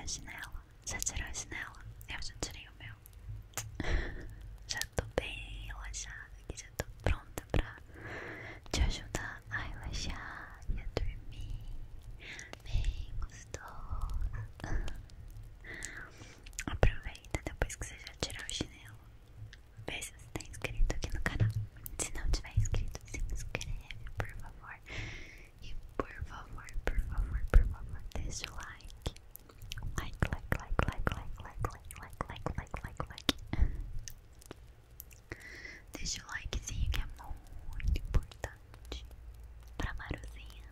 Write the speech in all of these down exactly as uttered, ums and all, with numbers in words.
a chinela. Já tirou a chinela? Eu já tirei o meu. Já tô bem relaxada aqui, já tô pronta pra te ajudar a relaxar e a dormir bem gostoso. Aproveita depois que você já tirar o chinelo. Vê se você tá inscrito aqui no canal. Se não tiver inscrito, se inscreve, por favor. E por favor, por favor, por favor, deixa o like. Like, like, like, like, like, like, like, like, like, like, like, like. Deixa o likezinho que é muito importante pra Maruzinha,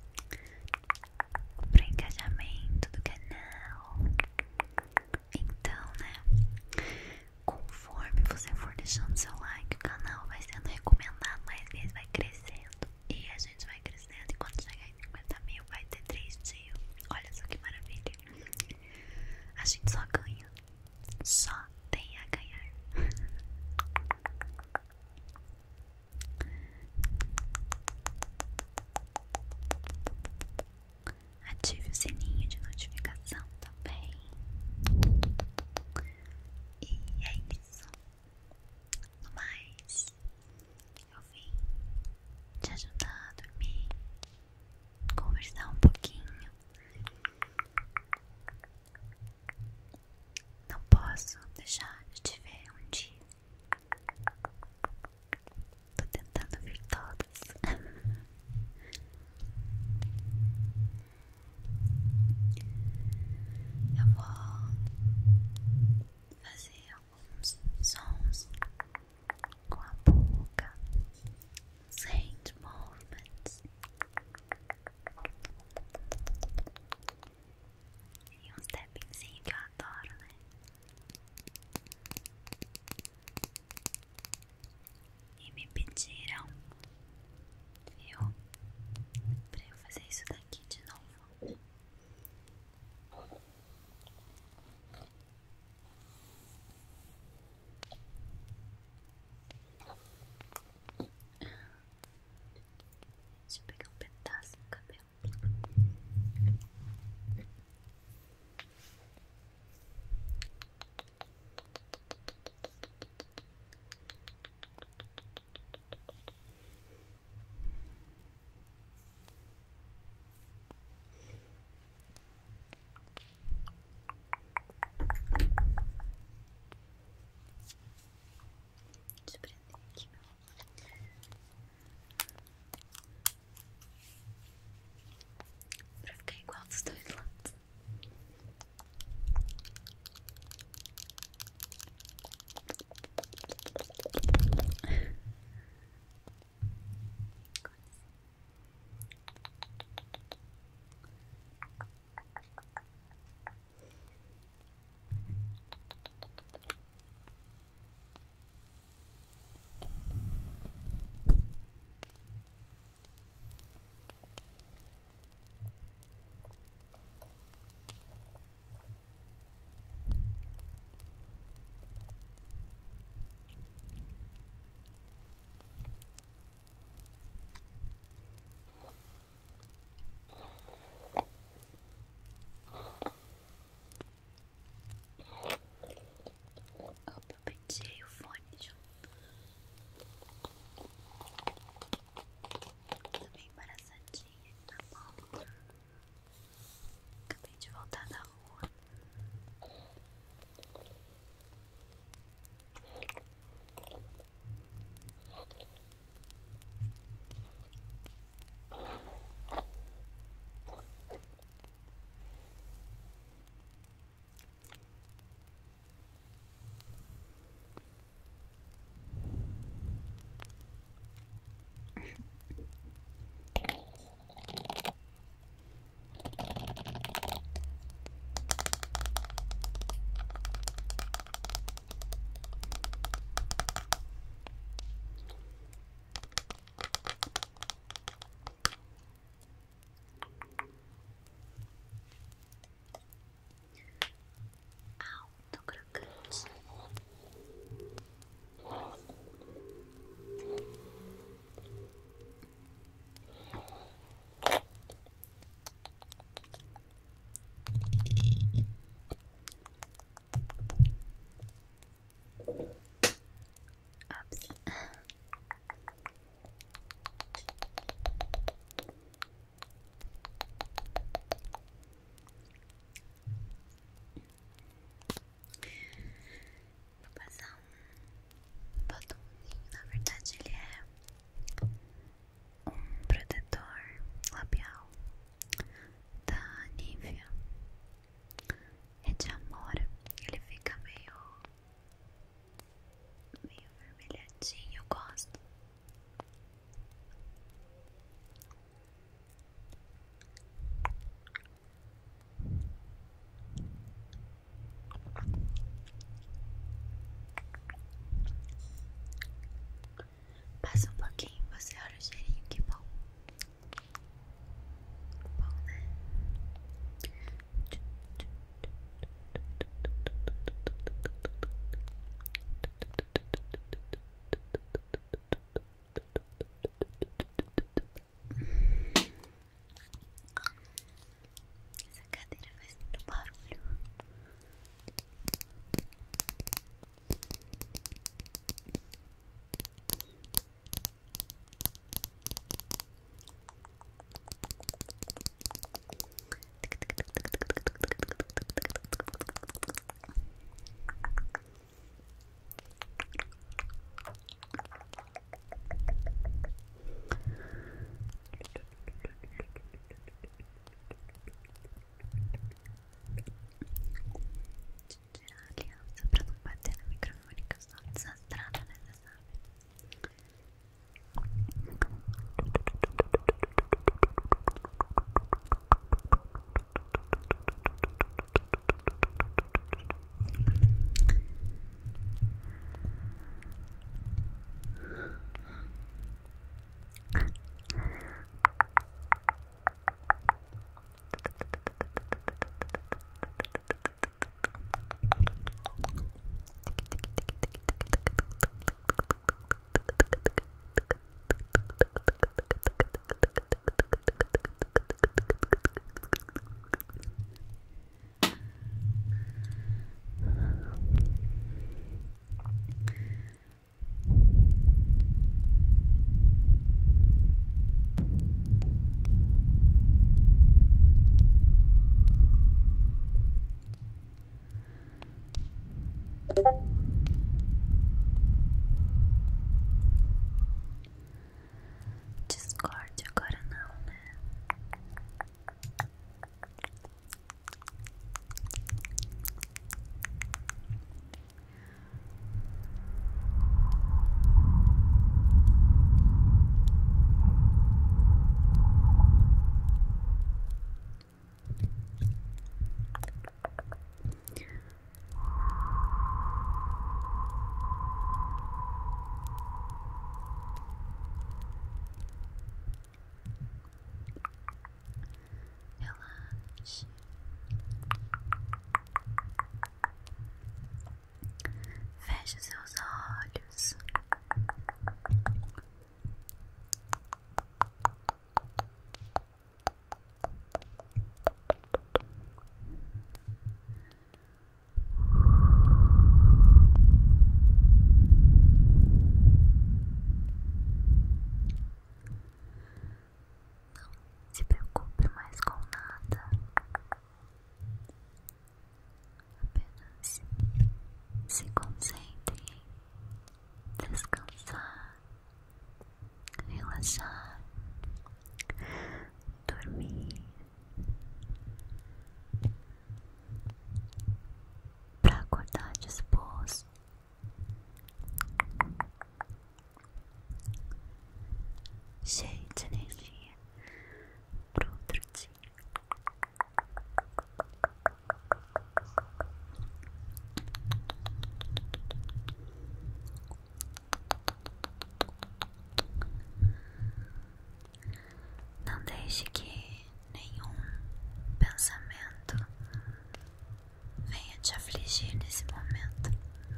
pro engajamento do canal. Então, né, conforme você for deixando seu like, o canal vai sendo recomendado mais vezes, vai crescendo. E a gente vai crescendo. E quando chegar em cinquenta mil, vai ter três dias. Olha só que maravilha. A gente só ganha. Só tem a ganhar. Ative o sininho de notificação também. E é isso. No mais, eu vim te ajudar a dormir, conversar um pouquinho. Discord agora não, né? Relaxe. Feche seus olhos. Não se preocupe mais com nada. Apenas se concentre em descansar, relaxar, dormir, para acordar disposto, cheio de energia pro outro dia. Não deixe que nenhum pensamento venha te afligir nesse momento.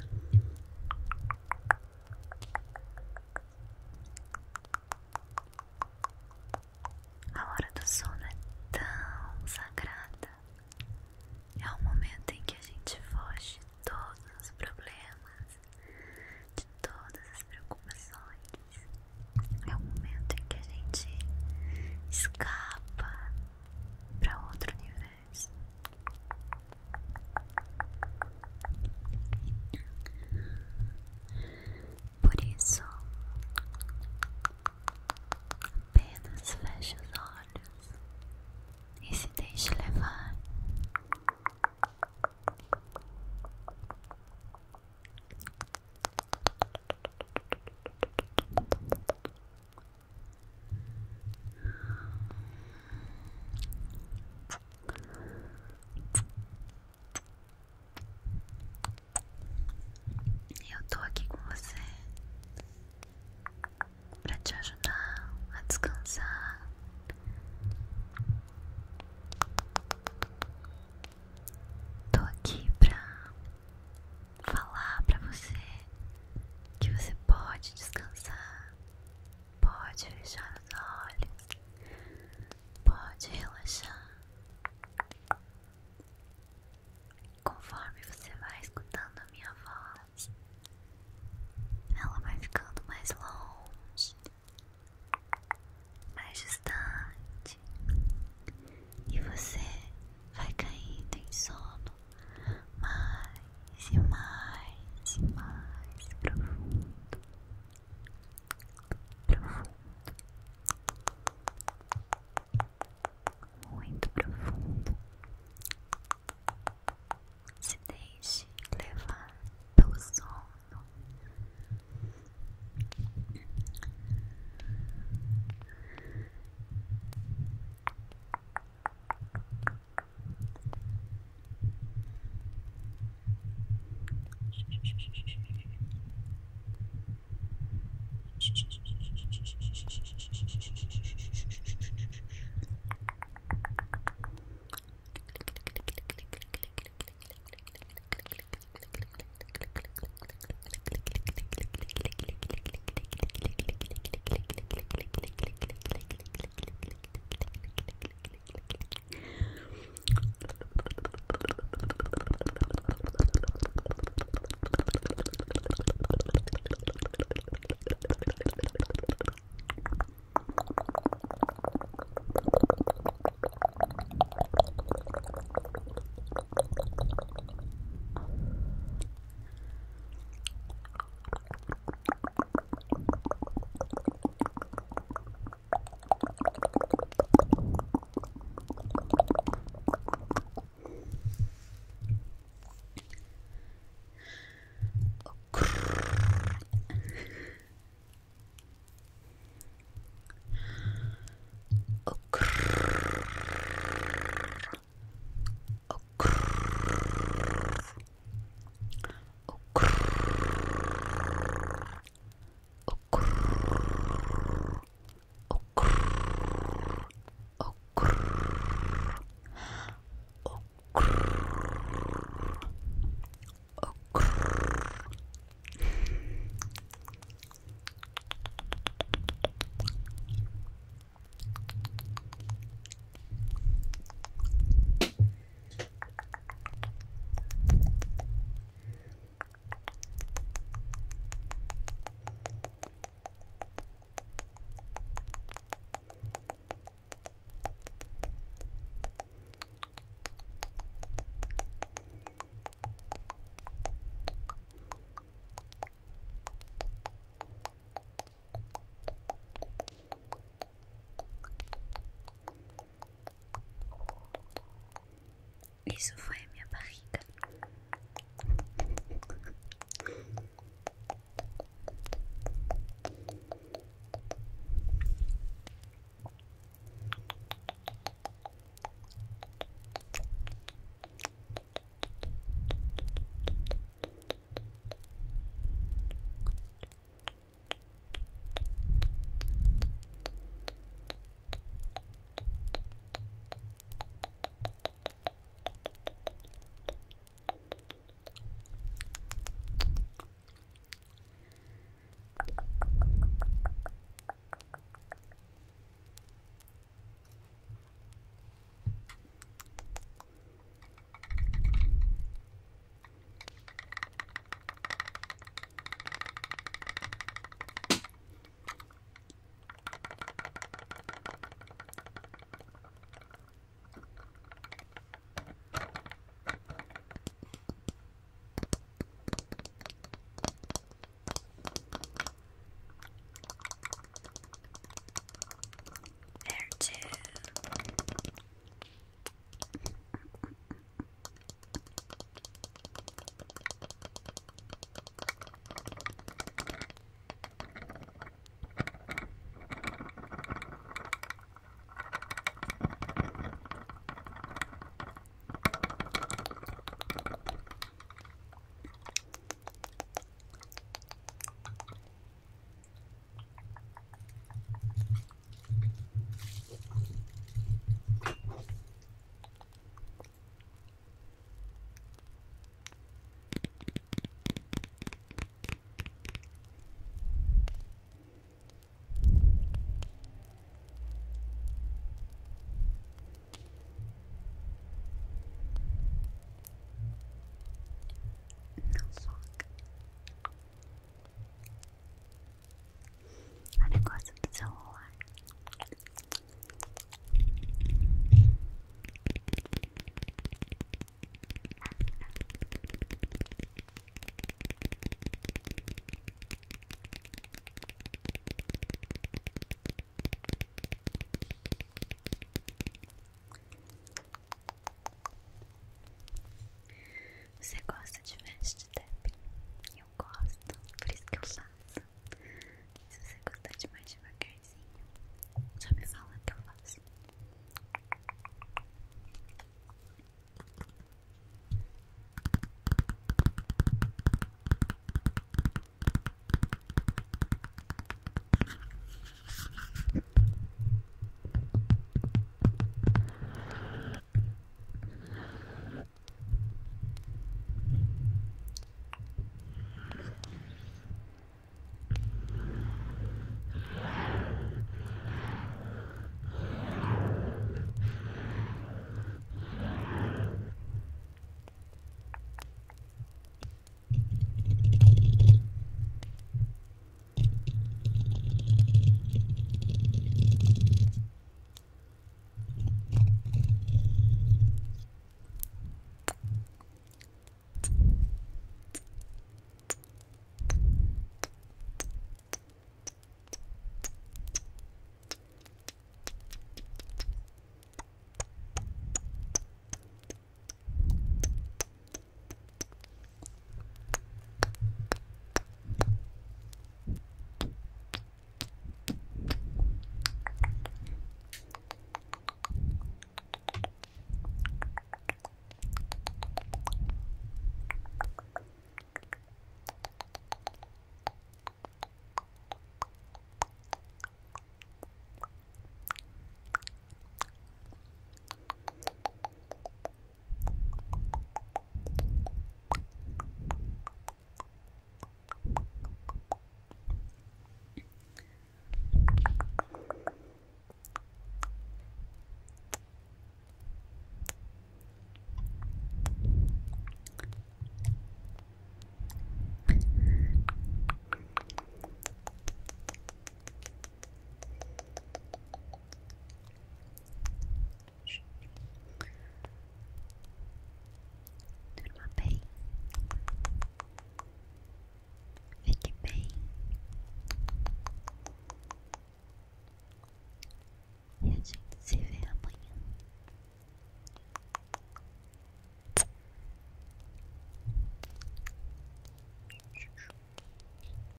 A hora do sono é tão sagrada. É o momento em que a gente foge de todos os problemas, de todas as preocupações. É o momento em que a gente escapa para outro universo. Por isso, apenas feche os olhos e se deixe levar. Eu tô aqui com você.